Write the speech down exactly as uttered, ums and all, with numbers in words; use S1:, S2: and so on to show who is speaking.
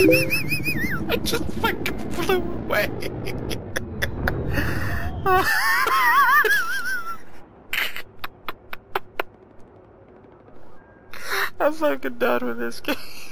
S1: I just fucking flew away. I'm fucking done with this game.